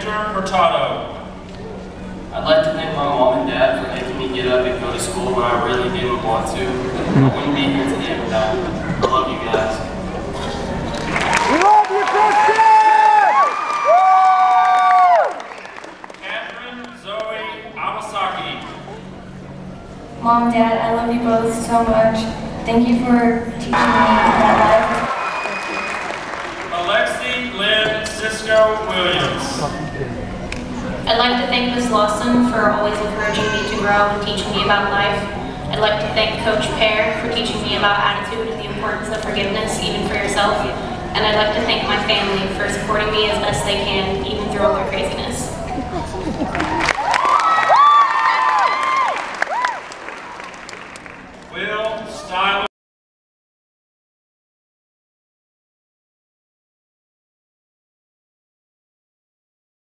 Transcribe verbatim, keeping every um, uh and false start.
Hurtado. I'd like to thank my mom and dad for making me get up and go to school when I really didn't want to. I wouldn't be here today without them. I love you guys. We love you, Christian! Catherine Zoe Awasaki. Mom, Dad, I love you both so much. Thank you for teaching me that life. Aleksei, Glen, Cisco Williams. I'd like to thank Miz Lawson for always encouraging me to grow and teaching me about life. I'd like to thank Coach Pear for teaching me about attitude and the importance of forgiveness, even for yourself. And I'd like to thank my family for supporting me as best they can, even through all their craziness. Will Styler